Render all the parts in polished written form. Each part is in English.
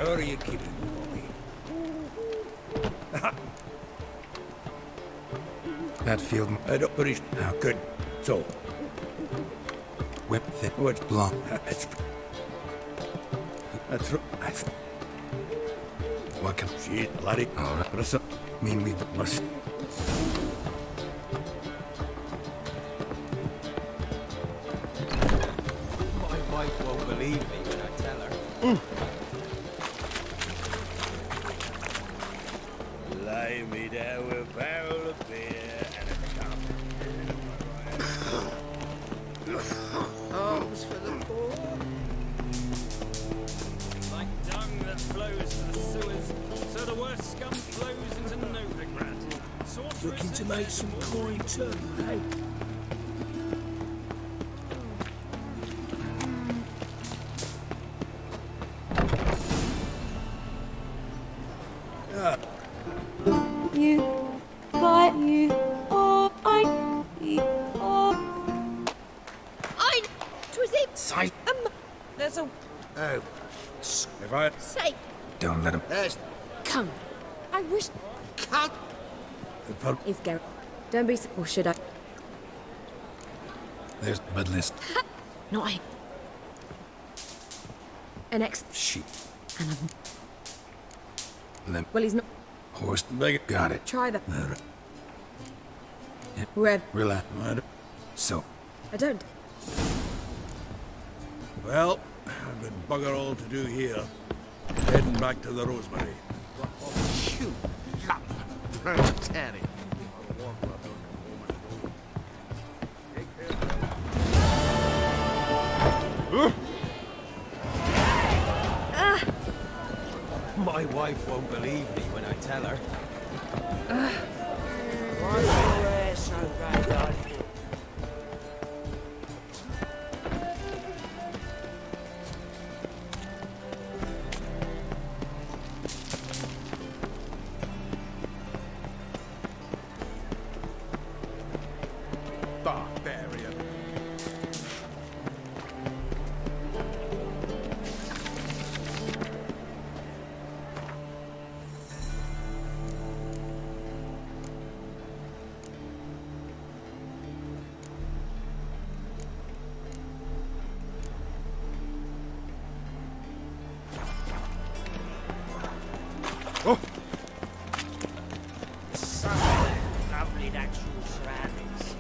How are you keeping, Bobby? That field. I don't pretty good. So, Whip thick. what's Long. That's What can she, laddie? All right. Russell. mean we Must. My wife won't believe me when I tell her. Lie me down with a barrel of beer and a cup. Alms for the poor. Like dung that flows to the sewers, so the worst scum flows into Novigrad. Looking to make some coin too, eh? You, but you, oh, I. 'Twas it. Sight. There's a Oh. If I sake. Don't let him. there's Come. I wish. cut the pub. Is Garrett. Don't be. Or should I? There's bud list. Not I. An ex. Sheep. And I'm. Limp. Well, he's not. Horse. Big. Got it. Try that. Yep. Whoever. Relax. So. I don't. Well, I've got bugger all to do here. Heading back to the Rosemary. Shoot. Tanny. My wife won't believe me when I tell her. Why your hair so bad, darling? Barbarian. So lovely natural surroundings.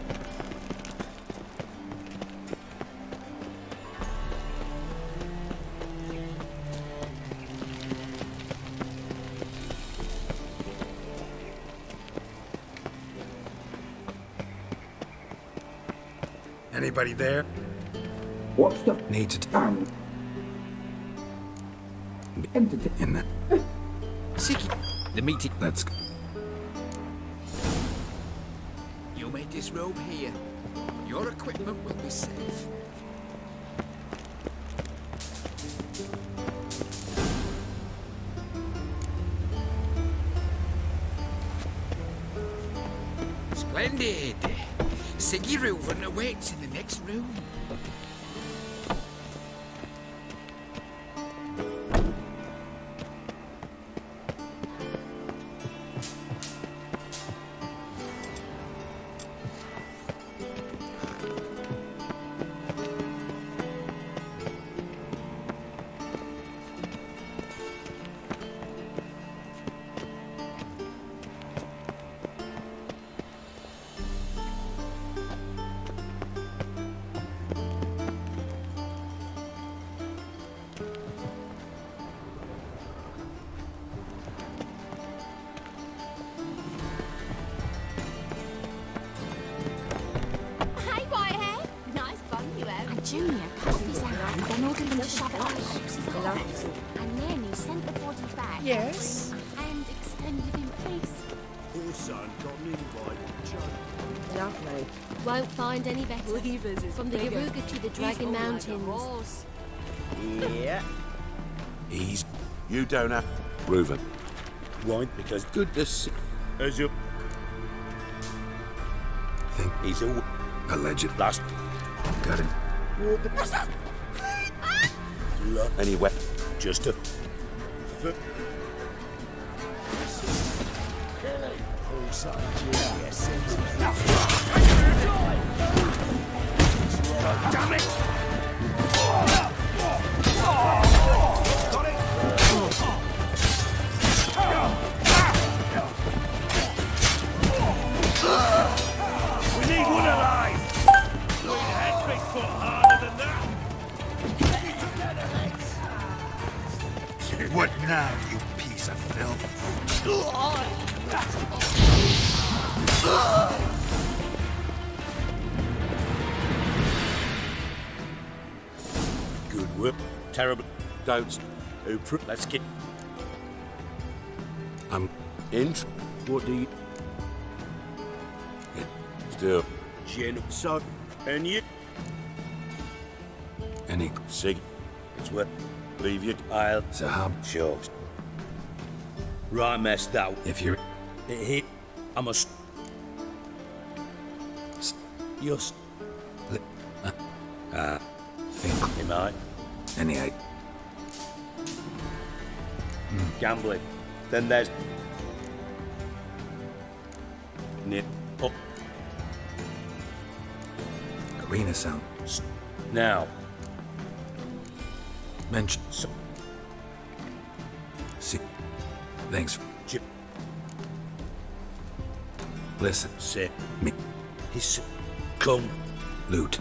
Anybody there? What's the Needs it. entity? In the. Sicky. The meeting. Let's go. You made this robe here. Your equipment will be safe. Splendid. Siggy Reuven awaits in the next room. Hey, Whitehair. Nice bun you have. And Junior cut off his hand, then ordered him to shove it up the corpse's arse. And then he sent the body back. Yes. And extended in peace. Poor son got an invite. Lovely. Won't find any better. From the Yaruga to the Dragon Mountains. Yeah. He's. You don't have Reuven. won't because goodness as you Think he's a alleged. last Got it. anyway. Just a for... Damn it! We need one alive! We need a head big foot harder than that! What now, you piece of filth? Good work. Terrible. Don't. Let's get... I'm in. What do you... Still. Gin. So. And you... any Sig. It's what... Leave you. I'll... Sahab. Sure. Right, mess that. If you're Hit. I must... Just... think Am I? any I Gambling. Then there's... Nip. Up. arena sound Now. mention. So... See, thanks. Chip. Listen, Sit. me His... Come. loot.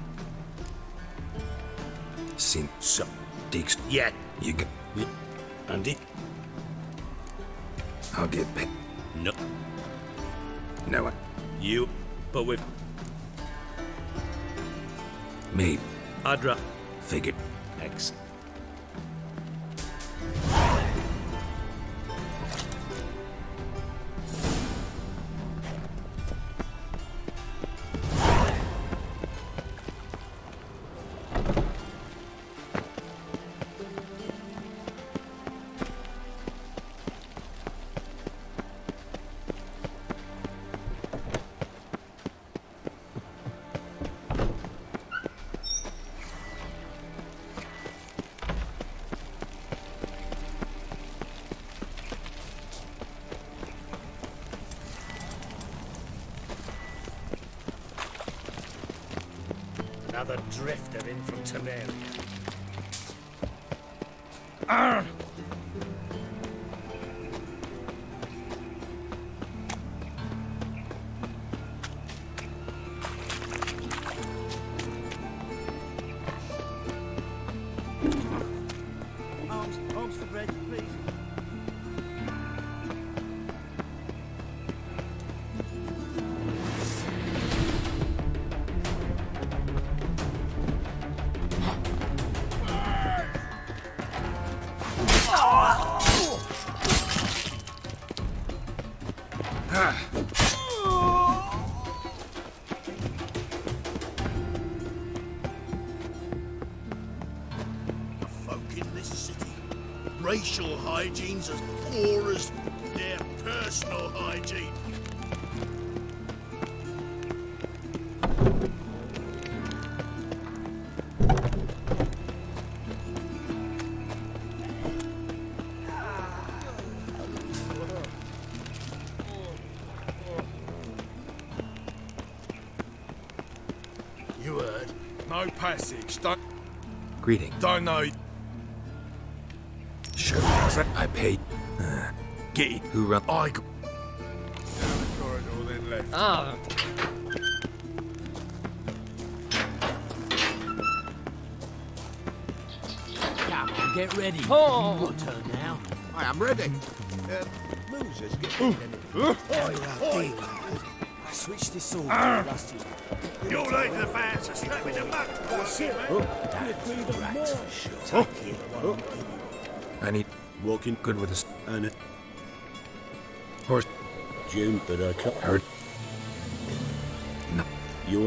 Seen So... Deeks. Yeah. You got. Andy. I'll get paid. No. No one. You. But with... Me. Adra. Figured. X. Another drifter in from Temeria. Arms for bread, please. Folk in this city. Racial hygiene's as poor as their personal hygiene. You heard? No passage. Greeting. Don't know. Sure. I paid. Get it. Who run? I go... Down the corridor, then left. Ah, Come on, get ready. Oh. Your turn now. I am ready. Losers get in. I switched this sword last year. You're late to the fans, so strap me the muck. I need Walking good with this. and Horse. June, but I can't. Heard. No. You're...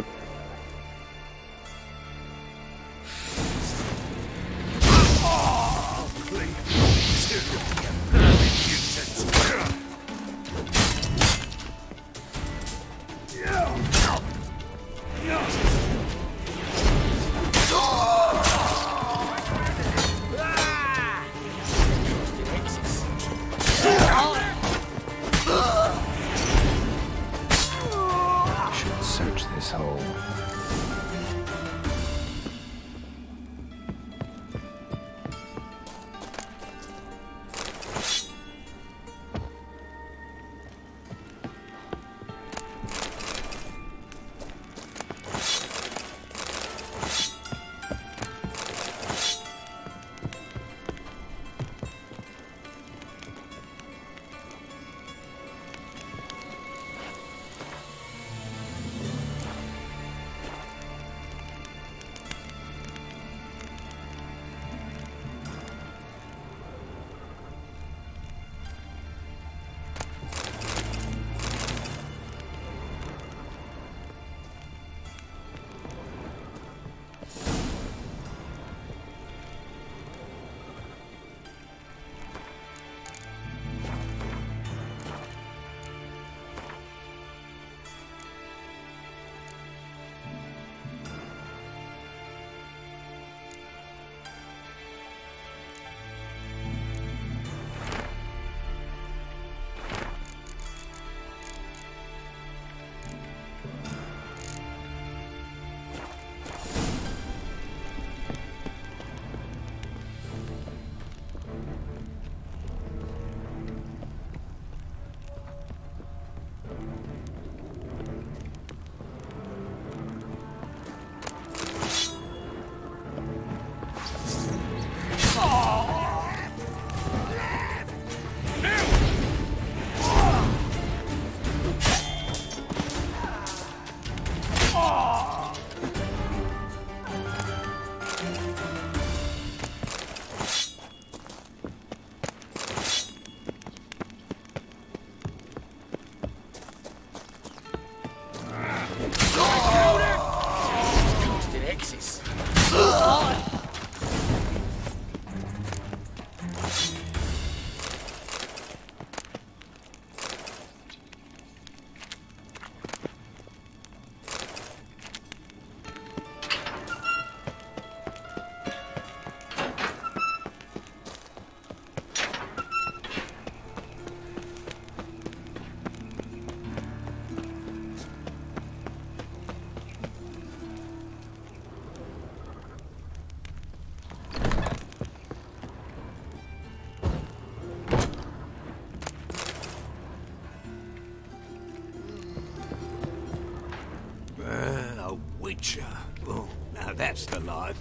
butcher. Oh, now that's the life.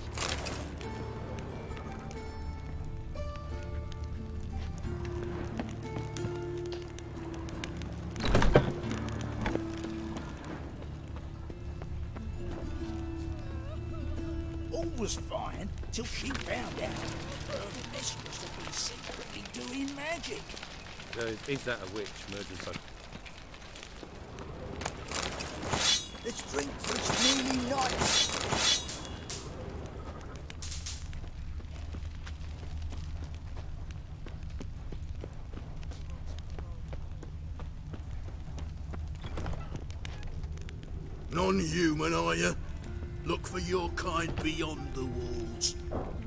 All was fine till she found out her mistress had been secretly doing magic. Is that a witch, murdered son? Let's drink for it's nearly night. Non-human, are you? Look for your kind beyond the walls.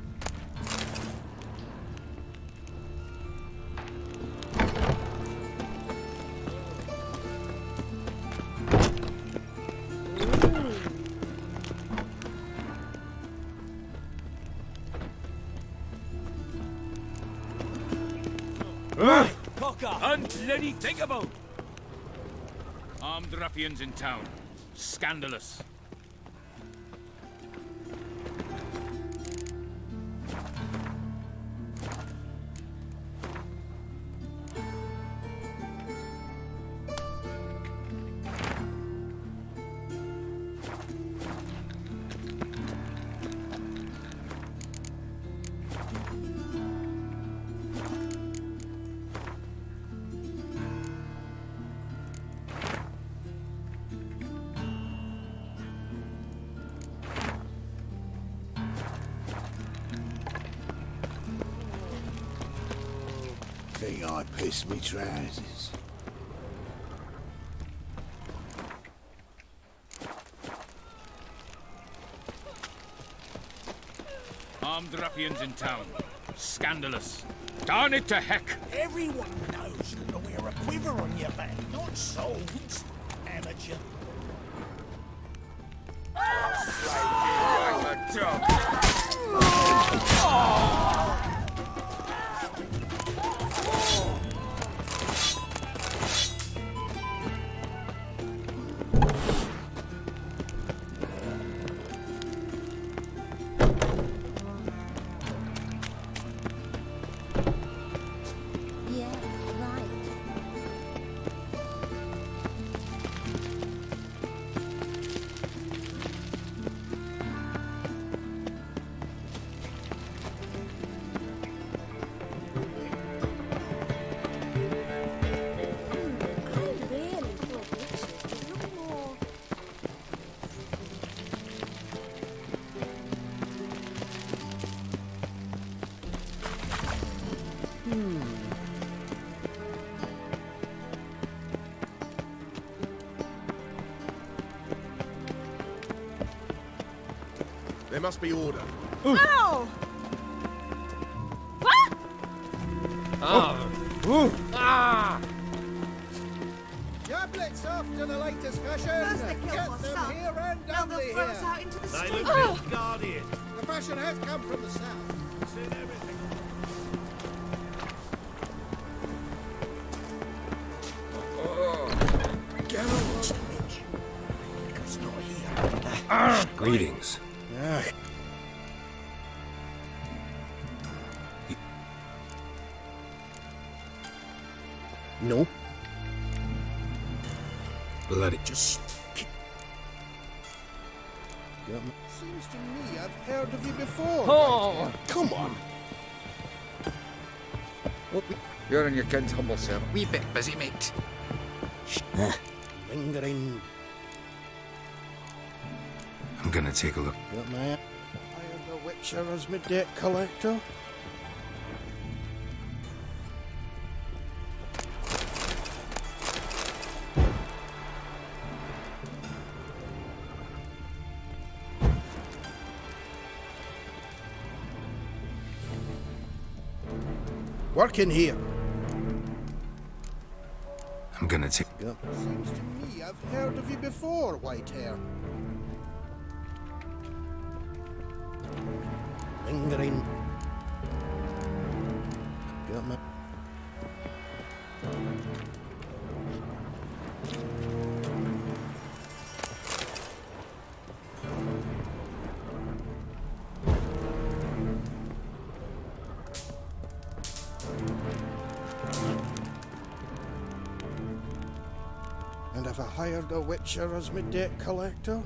Unbloody thinkable! Armed ruffians in town. Scandalous. Think I pissed me trousers. Armed ruffians in town. Scandalous. Darn it to heck! Everyone knows you to wear a quiver on your back, not swords. Amateur. Yeah, right. I really thought witches would look more... There must be order. Ow! Your blitz off to the latest fashion. First they kill Get my them son. here and Now down they'll here. throw us out into the They street. look like guardian. The fashion has come from the south. Seen everything. Geralt. It's not here. Greetings. No. Bloody. Just Seems to me I've heard of you before. Oh, come on. You're in your kid's humble servant. Wee bit busy, mate. Lingering. I'm gonna take a look. Got my eye on the Witcher as my debt collector. Working here. I'm gonna take. Seems to me I've heard of you before, Whitehair. Lingering. Got my... Have I hired a witcher as my debt collector?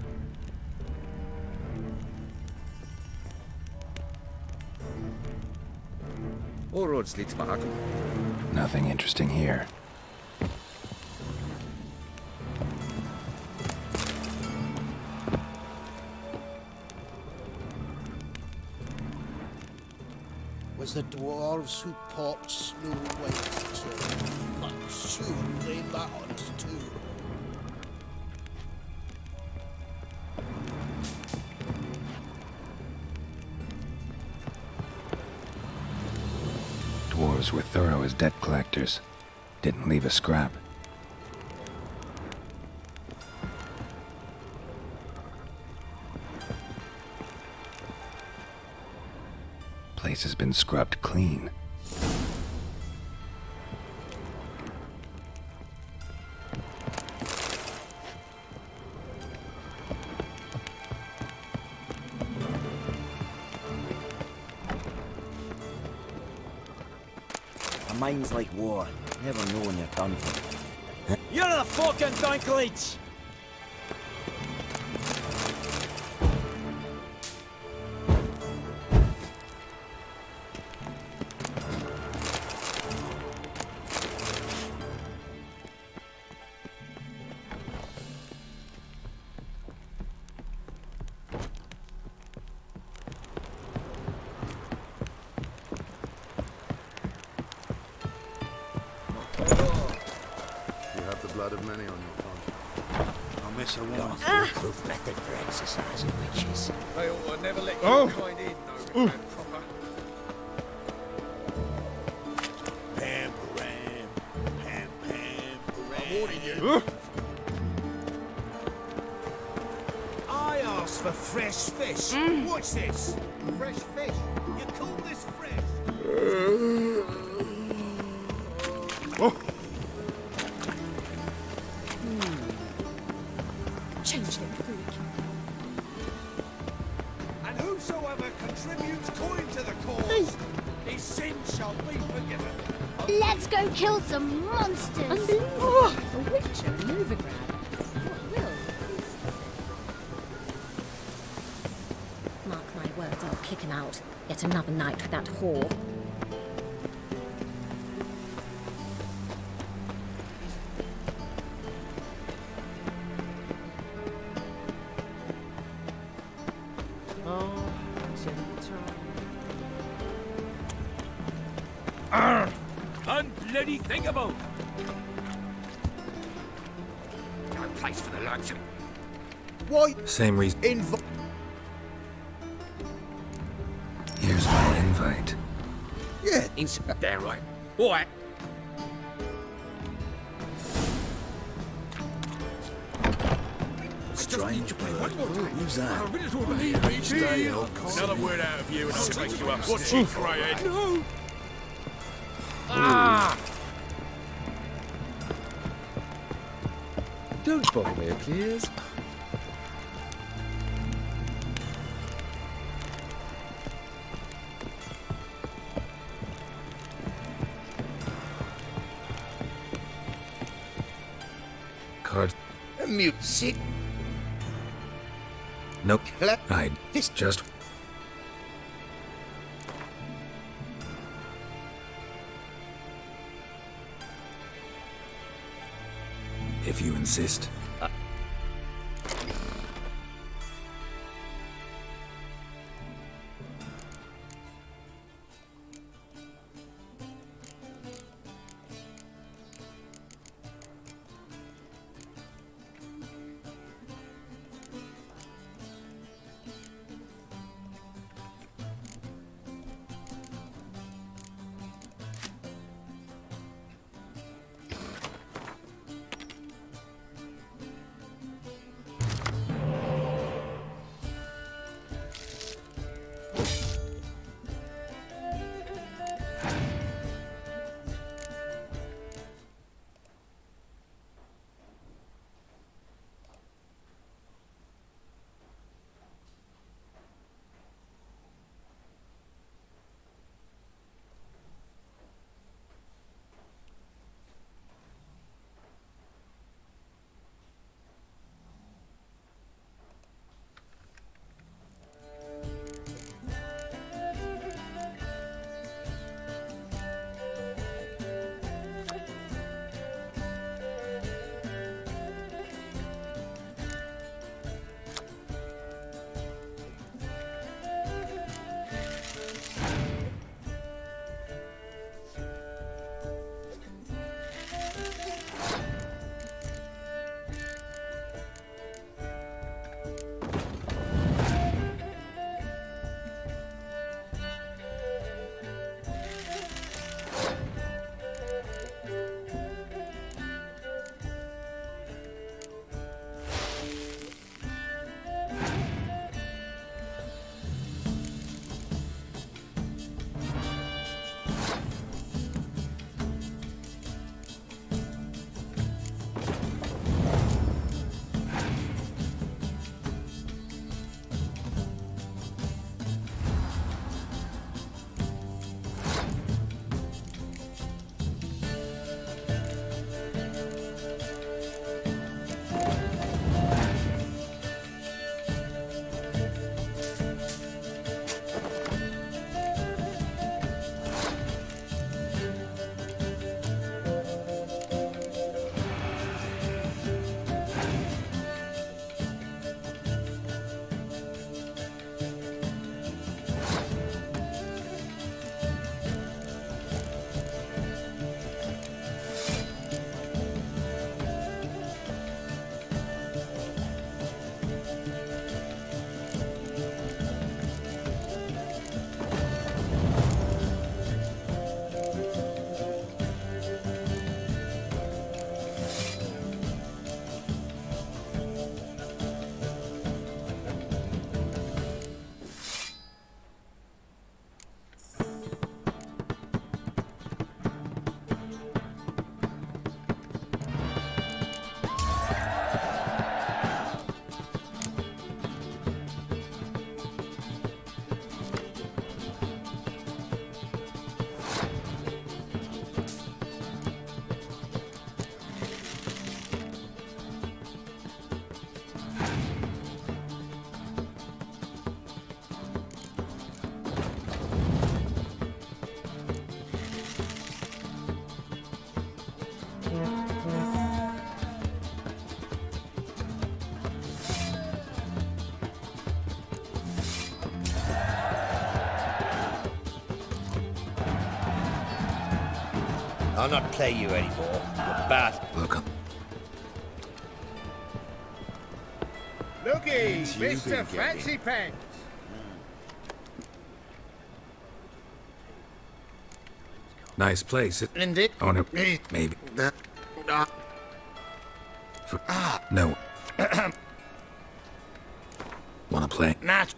All roads lead to Mahakam. Nothing interesting here. Was the dwarves who popped Snow White's children? Fuck, shoot, blame that on us too. Dwarves were thorough as debt collectors. Didn't leave a scrap. Place has been scrubbed clean. A mind's like war. Never know when you're done for. You're the fucking Dinklage! Blood of many on your tongue. I'll miss a woman. Proof method for exercising witches. They ought to never let your kind in, though, proper. Pam, param, pam, pam, param. I'm warning you. I asked for fresh fish. What's this? Fresh fish. You call this fresh? Changeling freak. And whosoever contributes coin to the cause, his sin shall be forgiven. Let's go kill some monsters. Unbelievable. A witcher in Novigrad. What will? Mark my words, I'll kick him out. Yet another night with that whore. Unbloody thinkable! No place for the likes of... Why? Same reason. Here's my invite. Yeah. There, right. All right. Strange blood. Who's that? Another word out of you and I'll take you up. Watch it, greyhead. No! Don't bother me, please. Card. Mute. Sit. Nope. I'd just... If you insist. I'll not play you anymore. You're bad. Look up. Looky, Mr. Fancy Pants. Nice place. Indeed. Oh, no. Maybe. No. Wanna play? Not.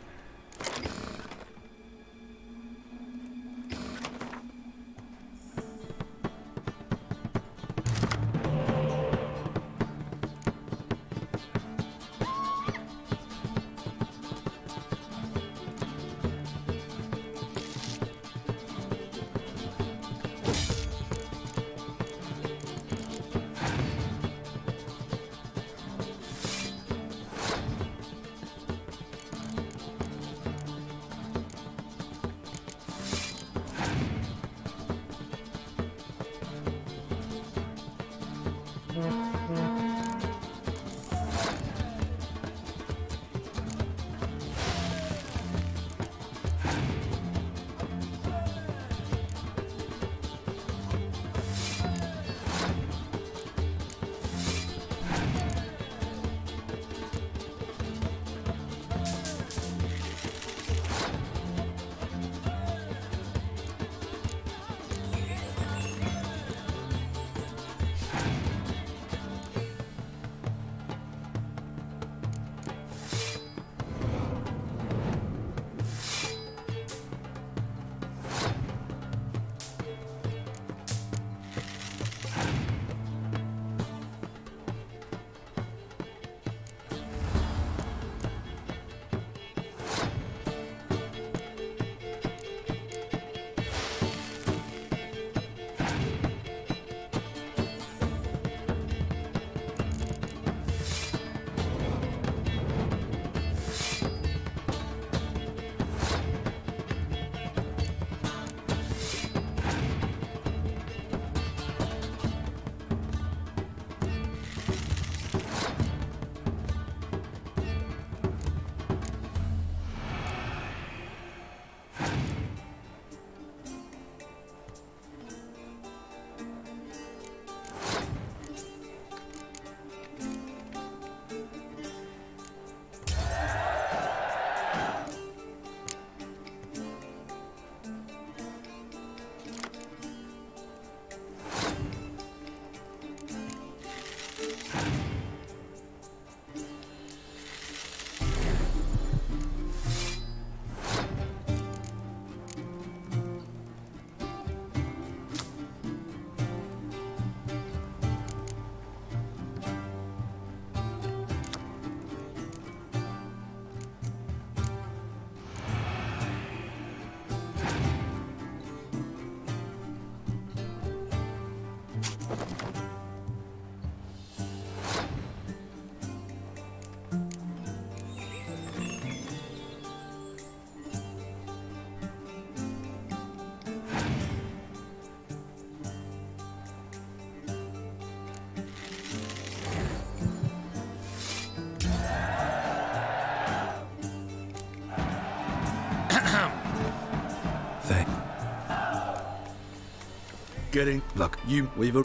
Getting. Look, you, Weaver.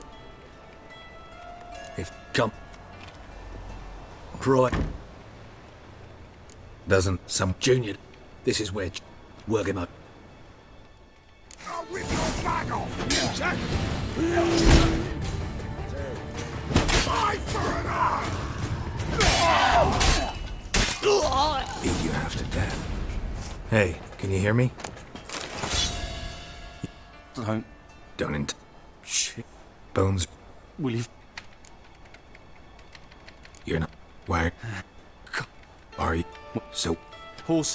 If come. Pry. Doesn't some junior. This is where work him up. I'll rip your bag off, you jack! Fight for an eye! Beat you half to death. Hey, can you hear me? Don't shit. Bones. Will you? You're not. Why? Are you? So. Horse.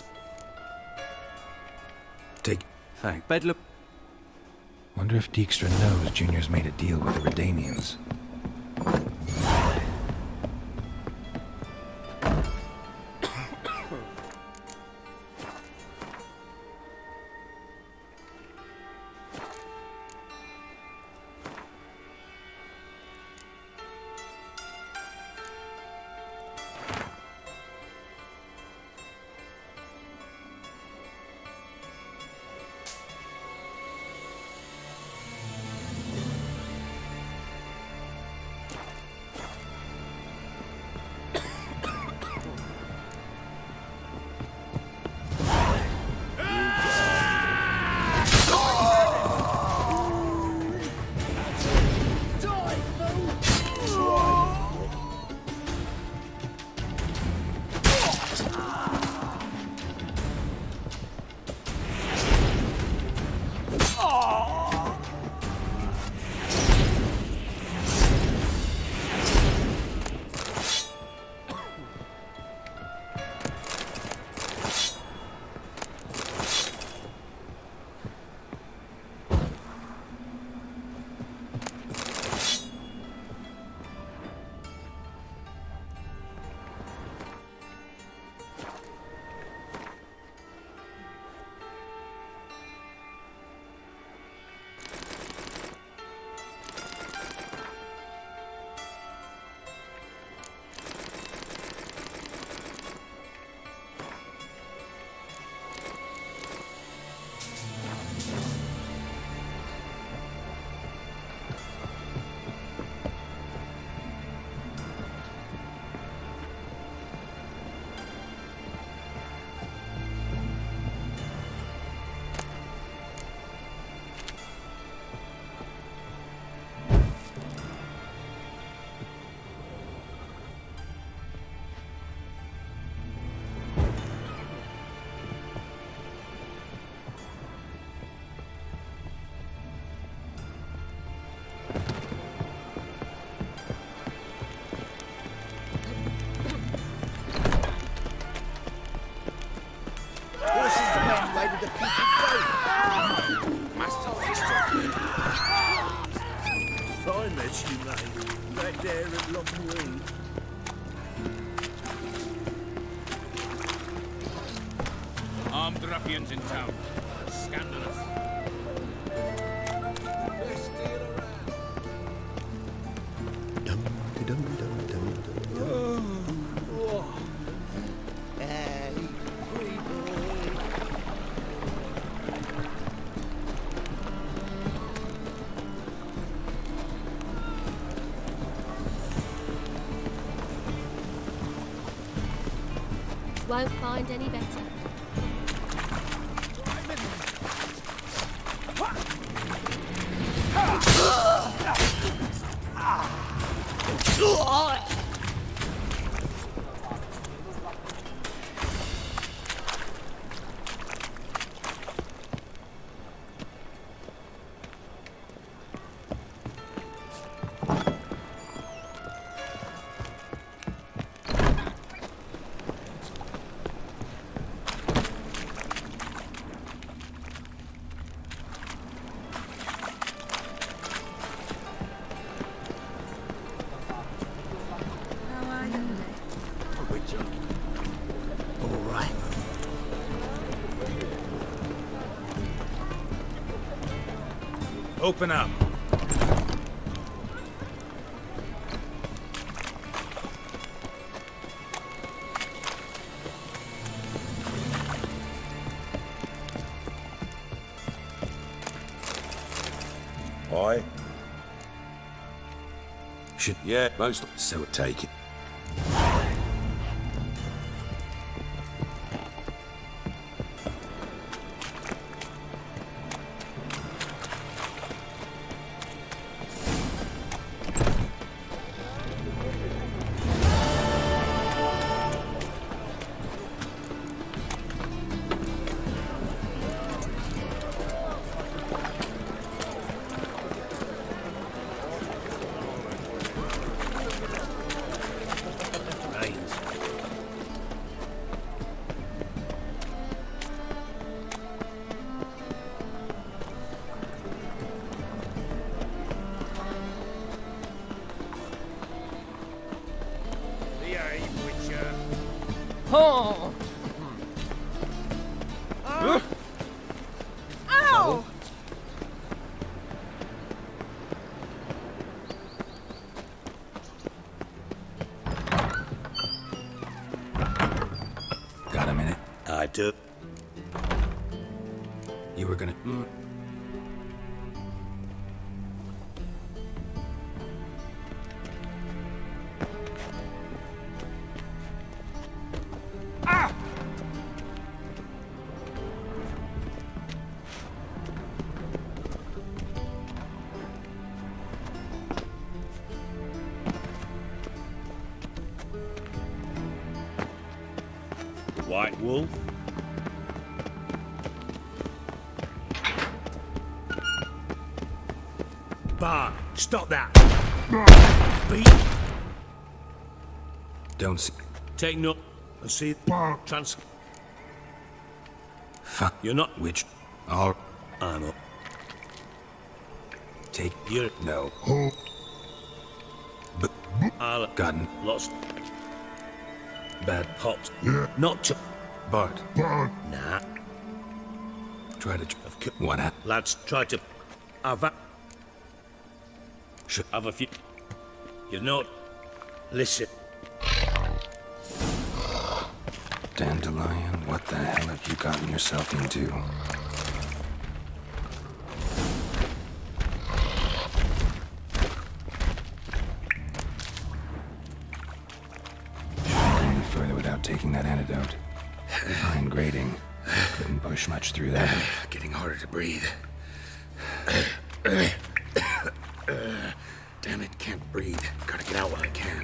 Take. Thank. Bedlam. Wonder if Dijkstra knows Junior's made a deal with the Redanians. you made, right there at Lochmuir. Armed ruffians in town. Scandalous. Won't find any better. Open up. Aye. Yeah, most. So take it. Oh! Ow! Ow! Got a minute? I do. You were gonna... White Wolf? Bar, stop that! Beat! Don't see... Take note and see trans... Fuck. You're not... Which... All... I'm up. Take... You're... No. But... I'll... Gotten... Lost... Bad... Pops. Yeah. Not to... Bart. Nah. Try to... What happened? Lads, try to... Have a few... You know... Listen. Dandelion, what the hell have you gotten yourself into? Shouldn't go any further without taking that antidote. Fine grading. Couldn't push much through that. Getting harder to breathe. Damn it, can't breathe. Gotta get out while I can.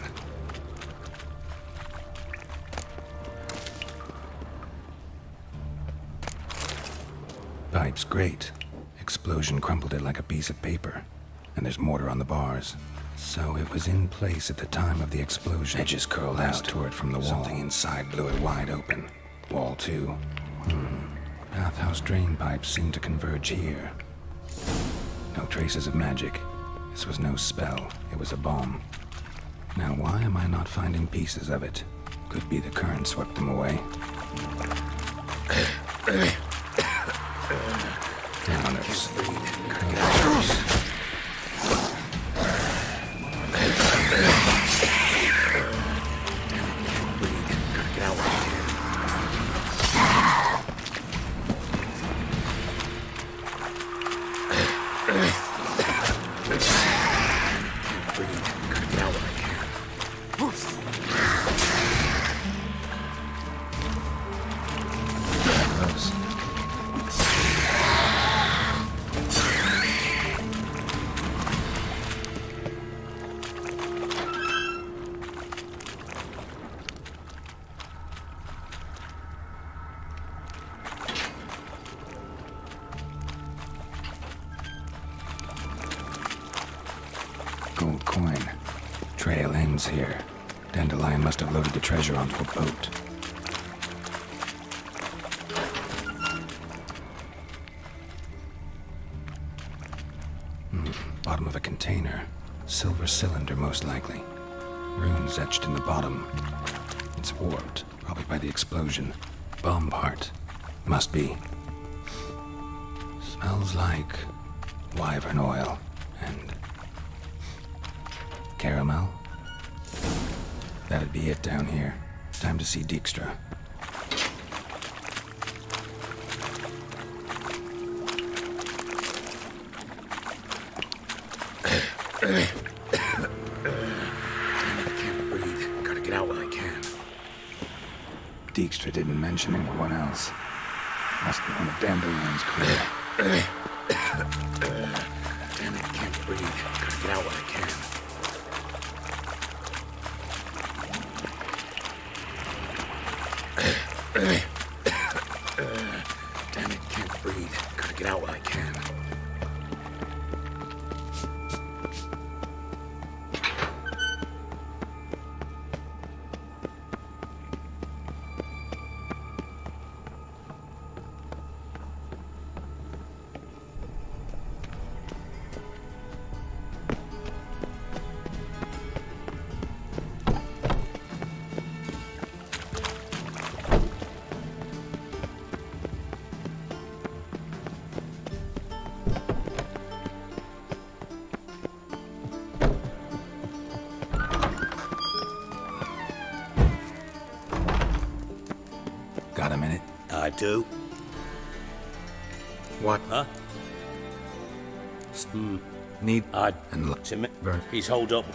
Pipe's great. Explosion crumpled it like a piece of paper. And there's mortar on the bars. So it was in place at the time of the explosion. Edges curled out toward it from the wall. Something inside blew it wide open. Wall 2. Bathhouse drain pipes seem to converge here. No traces of magic. This was no spell, it was a bomb. Now why am I not finding pieces of it? Could be the current swept them away. Downers. Downers. Gold coin. Trail ends here. Dandelion must have loaded the treasure onto a boat. Bottom of a container. Silver cylinder, most likely. Runes etched in the bottom. It's warped, probably by the explosion. Bomb part. Must be. Smells like wyvern oil and caramel. That'd be it down here. Time to see Dijkstra. Dijkstra didn't mention anyone else. Must be one of Dandelion's crew. Damn it, can't breathe. Gotta get out when I can. Damn it, can't breathe. Gotta get out when I can. Got a minute? I do. What? Huh? Need and look. He's holed up.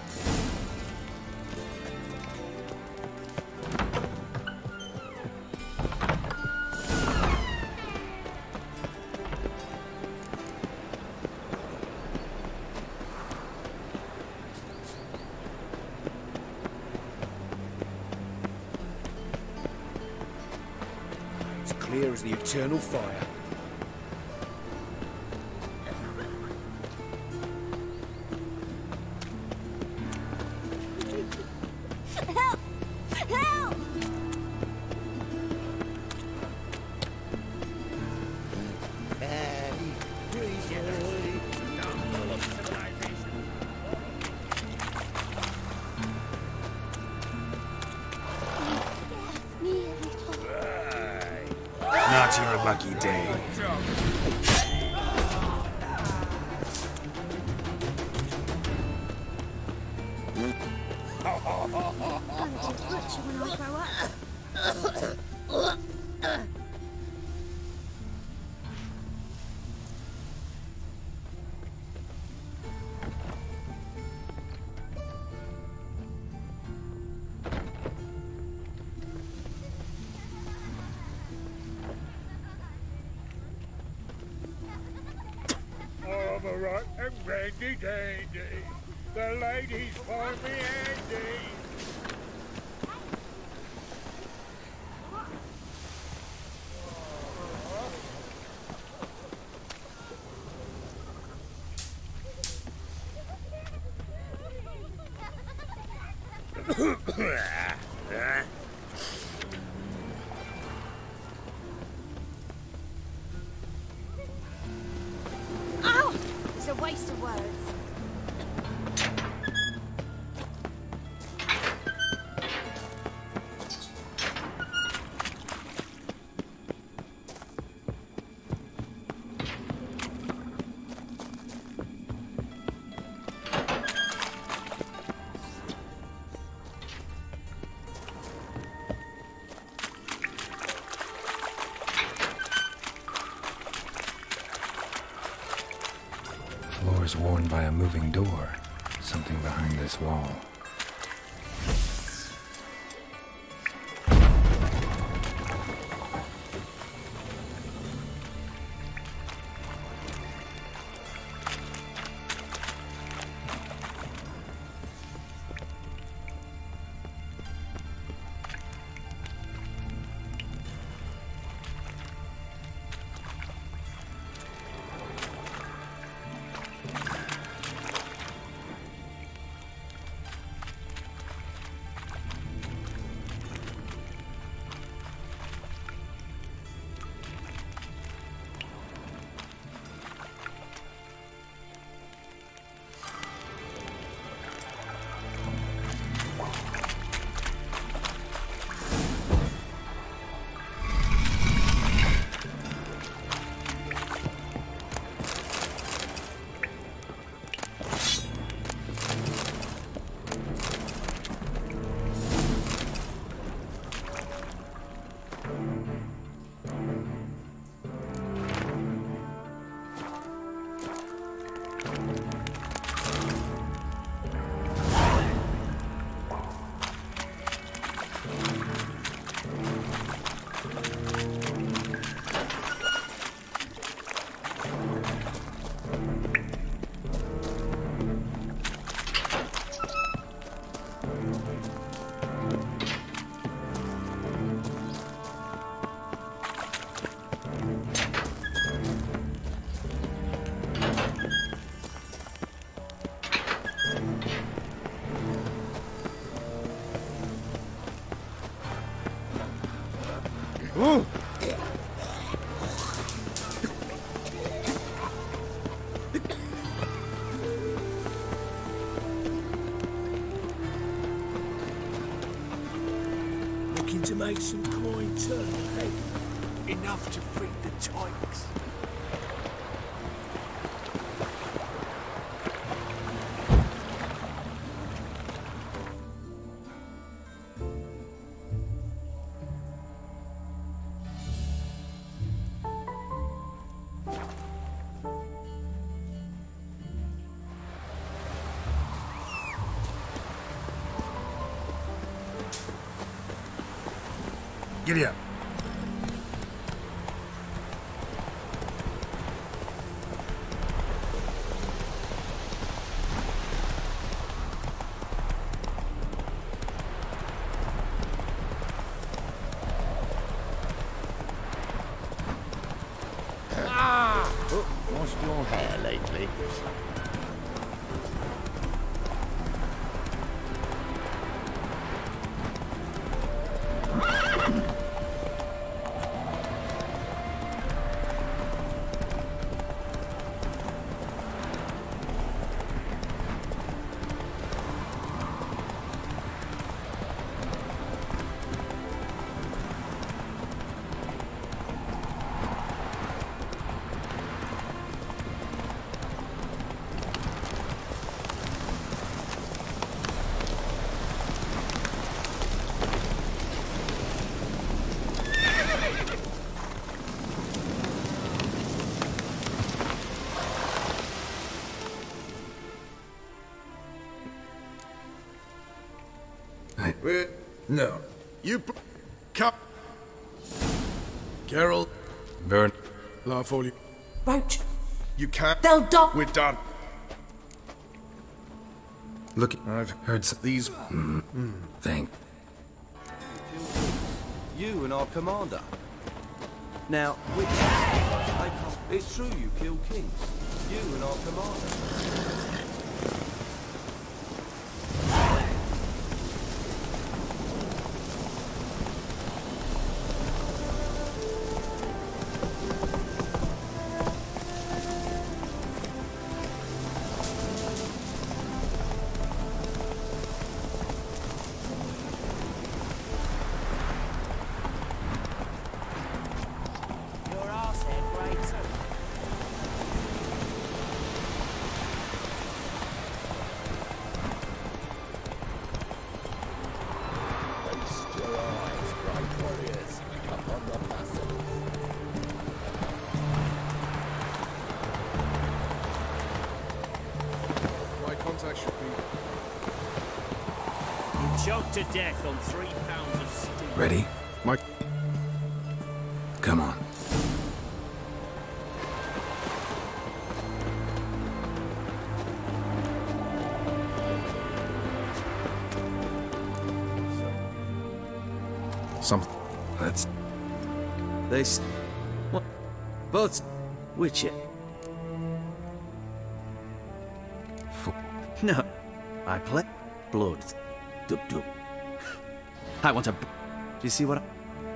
Clear as the eternal fire. Help! Help! Not your lucky day. I'm a rotten randy dandy. The ladies call me Andy. Ow! It's a waste of words. by a moving door. Something behind this wall. Looking to make some coin turn, eh? Enough to feed the tykes. Giddy up. Lost your hair lately? No. You come. Carol. Vern. Larfoley. Roach. You can't. They'll die. We're done. Look, I've heard these. Thank. You and our commander. Now, which... It's true you killed kings. You and our commander. choked to death on 3 pounds of stew. Ready? Mike. Come on. Let's... What? Both... Witcher. No. I play... Blood. Dub dub. I want a... Do you see what I...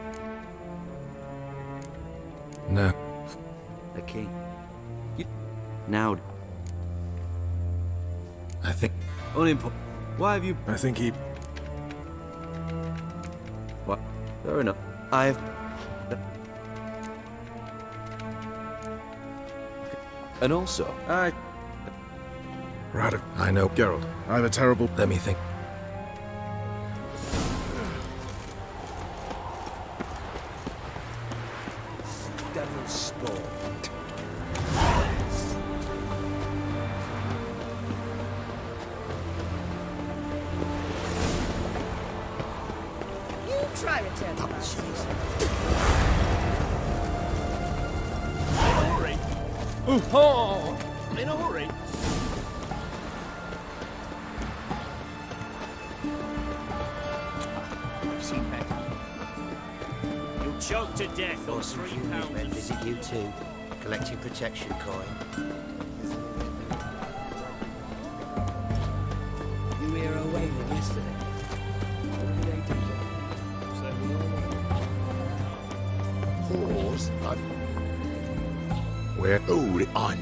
No. The king. You... Now... I think... Unimportant. Why have you... I think he... What? Fair enough. I've... And also, Right. I know. Geralt, I have a terrible... Let me think. Devil's spawn. You try return to that. Oh! In a hurry? You'll choke to death on 3 pounds Men of visit you too, collecting protection coin. You hear her wailing yesterday? What did they do? Pause. Where? Hold it on.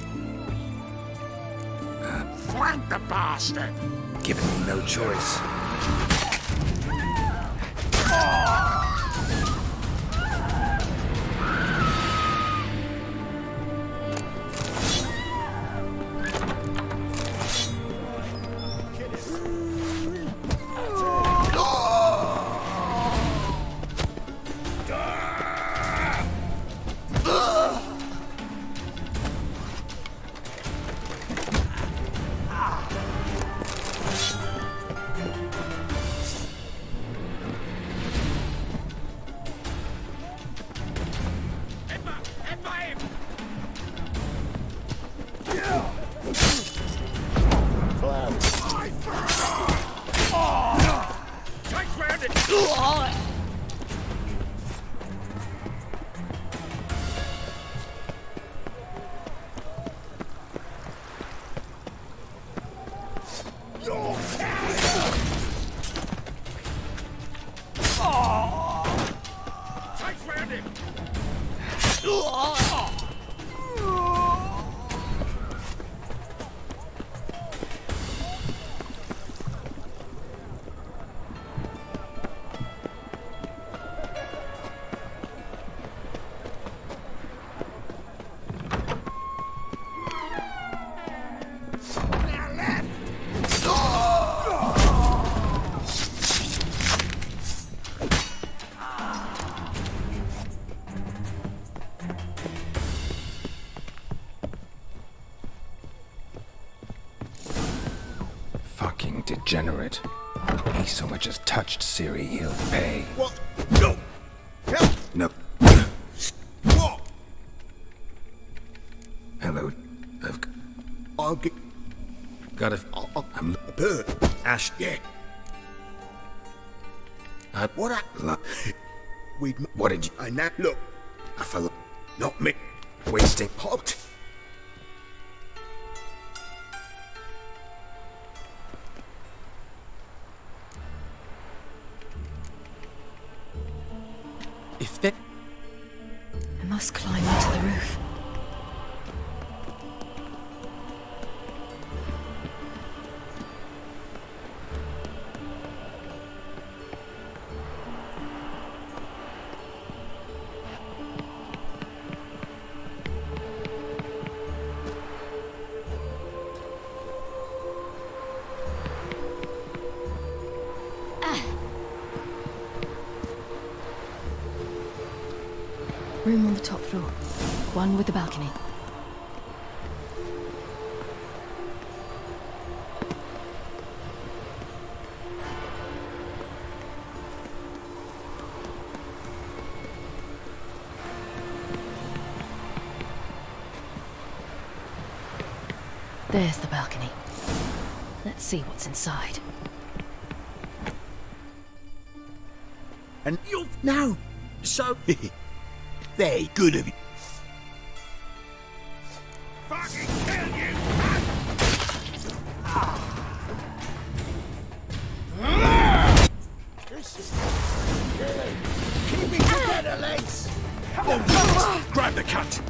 Flank the bastard! Giving me no choice. Fucking degenerate. He so much as touched Ciri, he'll pay. What? No! Help! No. What? Hello. I'll get... Got a... I'm... A bird. Ash. Yeah. What We'd... What did you... I now... Look. A fellow... Not me. Wasting... Halt. If they... I must climb onto the roof. Room on the top floor. One with the balcony. There's the balcony. Let's see what's inside. And you now, so very good of you. Fucking kill you! Keep me together, legs. Grab the cut.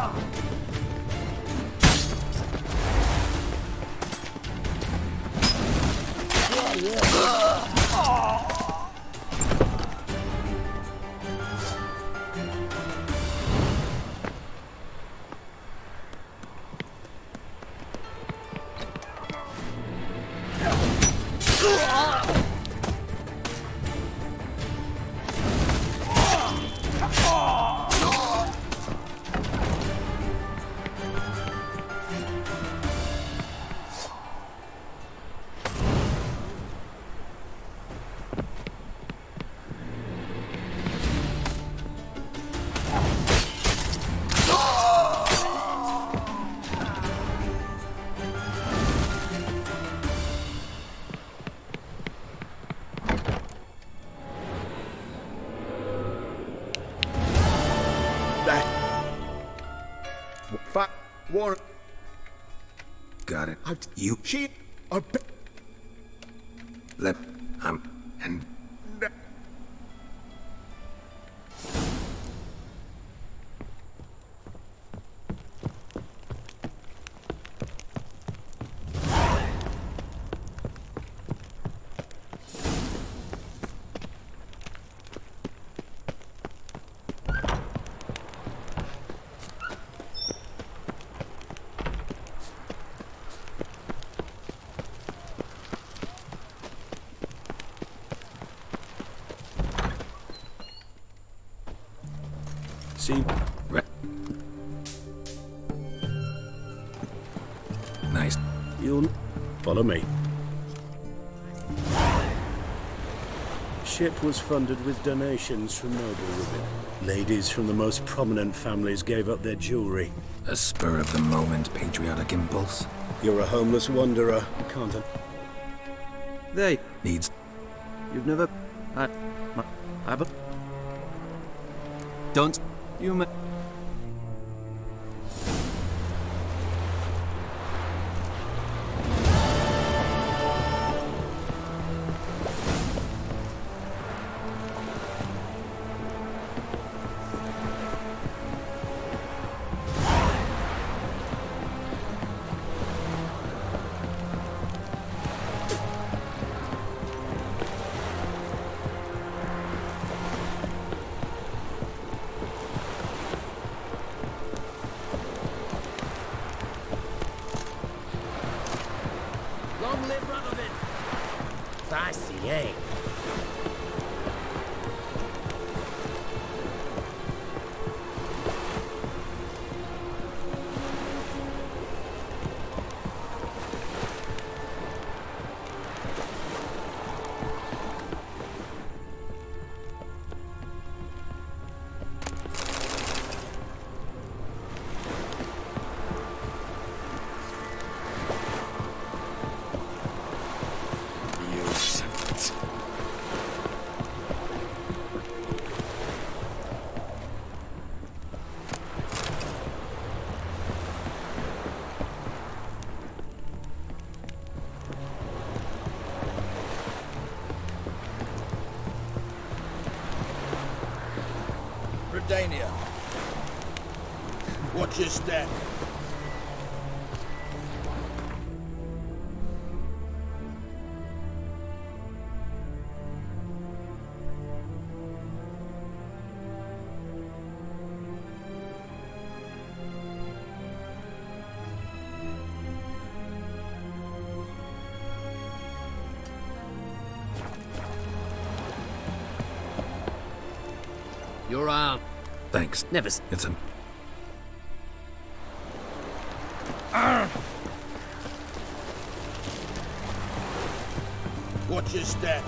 Warren. Got it. You. She. Let. And. See? Nice. You'll follow me. Ship was funded with donations from noble women. Ladies from the most prominent families gave up their jewelry. A spur-of-the-moment patriotic impulse? You're a homeless wanderer, can't I? They needs. You've never. Don't. You may. Long live Radovid! Fancy, eh? Dania. Watch your step. Your arm. Thanks. Never. It's a. Watch your step.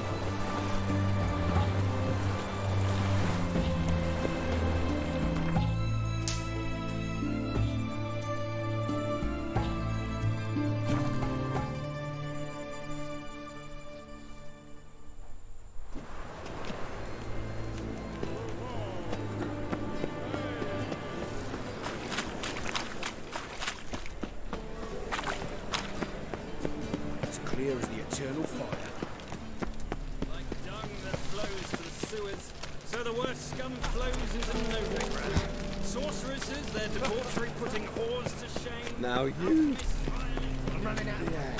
clear as the eternal fire. Like dung that flows to the sewers, so the worst scum flows into Novigrad. Sorceresses, their debauchery putting whores to shame. Now you... I'm running out of air.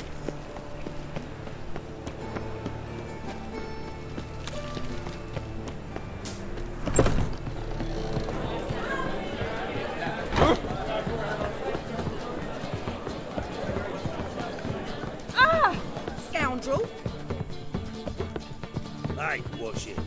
Scoundrel! Hey, watch it.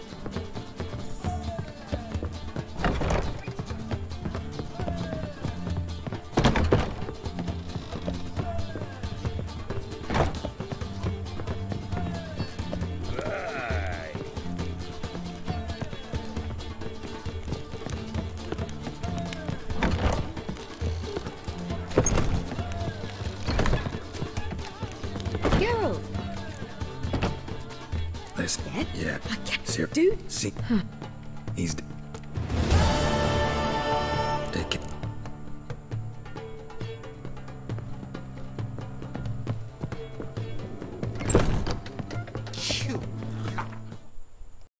Geralt! Listen. Yeah. I can't Sir. do. See. He's.